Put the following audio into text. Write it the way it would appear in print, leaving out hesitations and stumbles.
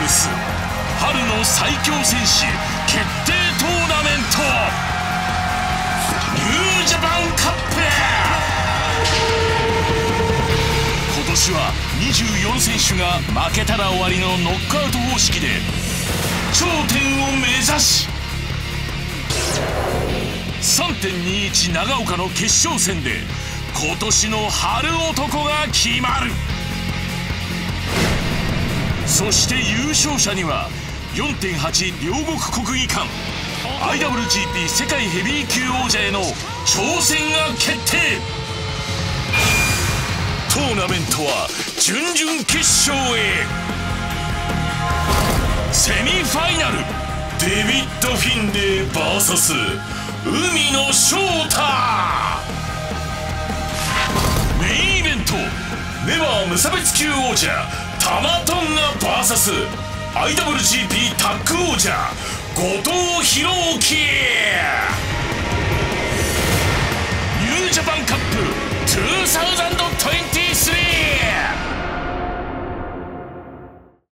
ルス春の最強戦士決定トーナメントニュージャパンカップ。今年は24選手が負けたら終わりのノックアウト方式で頂点を目指し、 3.21 長岡の決勝戦で今年の春男が決まる。そして優勝者には 4.8 両国国技館 IWGP 世界ヘビー級王者への挑戦が決定。トーナメントは準々決勝へ。セミファイナル、デビッド・フィンレイ VS 海野翔太。メインイベント、ネバー無差別級王者タマトンガ VS IWGP タッグ王者後藤弘樹。